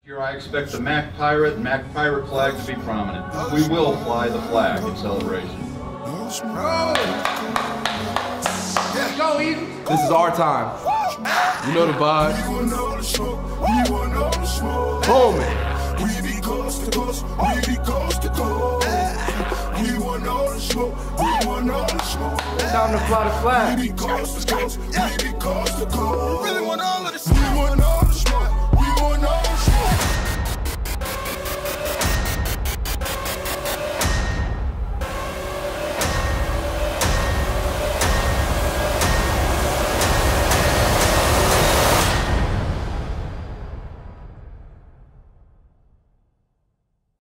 Here I expect the Mac Pirate and Mac Pirate flag to be prominent. We will fly the flag in celebration. Let's go, Eden. This is our time. You know the vibe. Oh, man. We be coast to coast. We be coast to coast. We want all the smoke. We want all the smoke. Time to fly the flag. We be coast to coast. We be coast to coast. Really want all of this. We want all